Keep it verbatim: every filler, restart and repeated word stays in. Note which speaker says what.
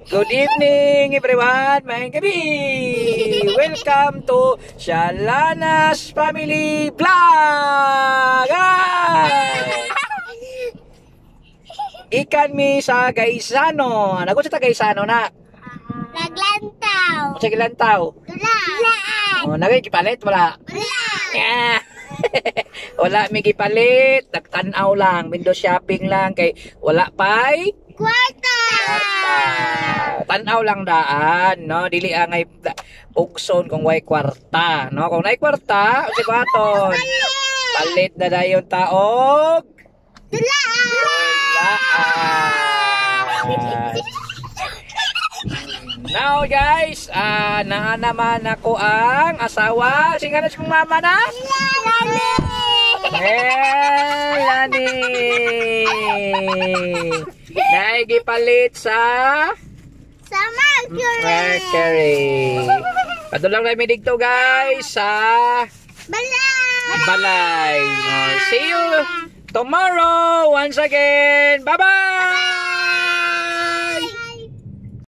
Speaker 1: Good evening everyone, maayong gabi. Welcome to Shalana's Family Vlog. Ikan mi sa Gaisano. Nago sa Gaisano na.
Speaker 2: Naglantaw.
Speaker 1: Sa Gilantaw.
Speaker 2: Tula.
Speaker 1: Oh, nagay gipalit wala.
Speaker 2: Wala.
Speaker 1: Yeah. Wala mi gipalit, nagtan-aw lang, window shopping lang kay wala pay
Speaker 2: Kwarta.
Speaker 1: Tan-aw lang daan, no? Dili angay ukson kung way kwarta, no? Kung nay kwarta, si baton. Palit na dayon taog.
Speaker 2: Tula.
Speaker 1: Now guys, ah naa naman ako ang asawa. Singa na siyang mama na?
Speaker 2: Lani.
Speaker 1: Eh, Lani. Naigipalit sa
Speaker 2: Sa Mercury.
Speaker 1: Mercury. Ato lang namin dito guys sa
Speaker 2: Balay.
Speaker 1: Balay. Oh, see you tomorrow once again. Bye-bye.